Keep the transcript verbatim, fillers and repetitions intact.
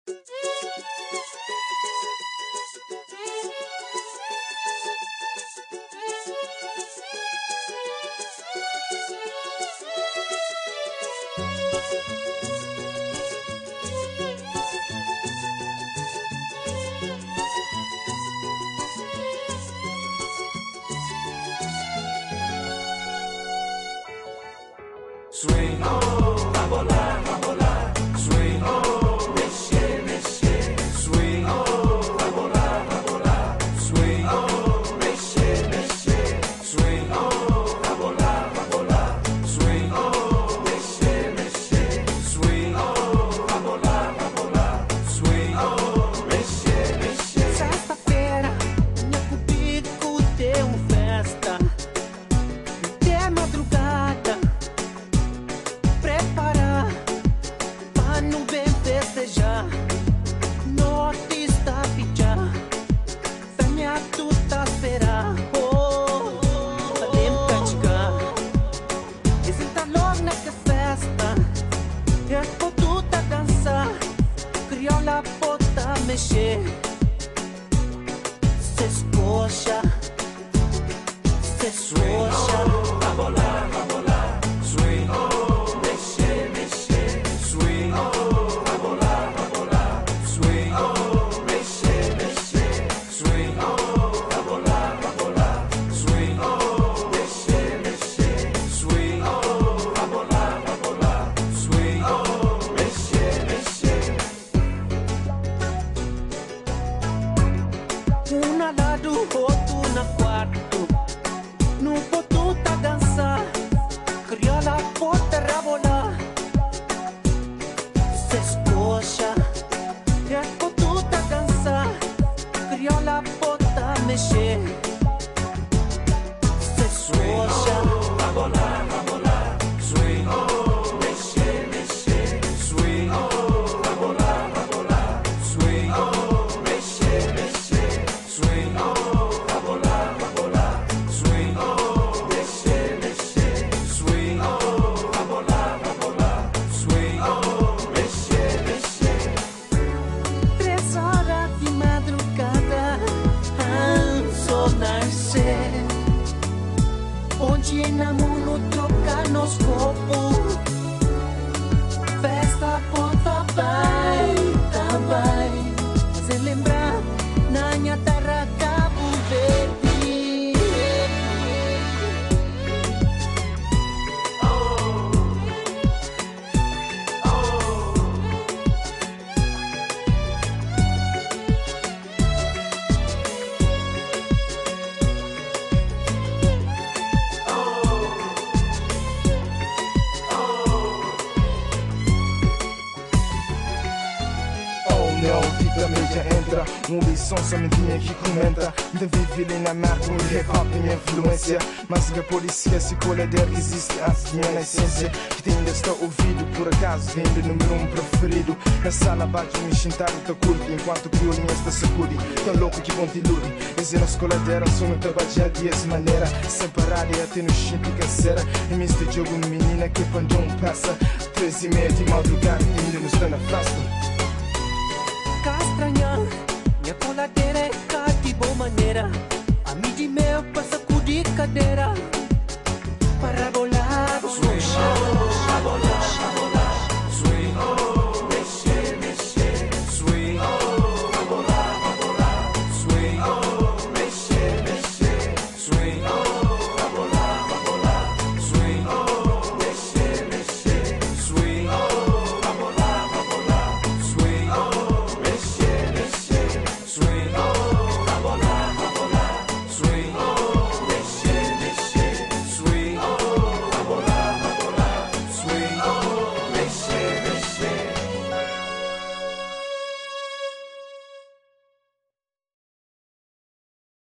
Swing, oh, a volar, a volar. Swing, oh, mexer, mexer. Swing, oh, a volar, a volar. Swing, oh, mexer, mexer. Swing, oh, a volar, a volar. Swing, oh, mexer, mexer. Swing, oh, a volar, a volar. Swing, oh, mexer, mexer. Sexta-feira, minha cubico deu festa. Até madrugada. Preparar pra não bem festejar. Norte está a pichar. Fêmea tu tá a esperar. Oh, falei praticar. Exenta logo nessa festa. É por tu tá dançar. Crioula pode mexer. Se escoxa. Se escoxa. A volar, a volar. Swing, oh, mexer, mexer. Swing, oh, a volar, a volar. Swing, oh, mexer, mexer. Swing, oh, a volar, a volar. Swing, oh, mexer, mexer. Swing, oh, a volar, a volar. Swing, oh, mexer, mexer. Um na lado, outro na quarto. No posto tá dançar. Crioula pode rebolar. Se escoxa. É posto tá dançar. Crioula pode mexer. Se escoxa. A volar, a volar. Swing, oh, mexer, mexer. Swing, oh, a volar, a volar. Swing, oh, mexer, mexer. Swing, oh, a volar, a volar. Swing, oh, mexer, mexer. Swing, oh, a volar, a volar. Swing, oh, mexer, mexer. Três horas de madrugada, antes do nascer. Onde enamoro trocar nos corpos. Festa ponta vai, também. Se lembrar, na minha terra Cabo Verde. Oh meu, tipo da mídia entra. Um lição somente que comenta. De viver ali na merda, um hip hop minha influência. Mas que a polícia se colher existe antes de minha essência. Que tem ainda está ouvido, por acaso vem de número um preferido. Na sala bate me sentar e tá curto. Enquanto que o olhinho está sacudi. Tão louco que vão te iludir. Esse nosso coladeira, só não trabalhar dessa maneira. Sem parar e até no chute canseira. E me este jogo menina que pandão passa. Três e meia de madrugada ainda não está na festa.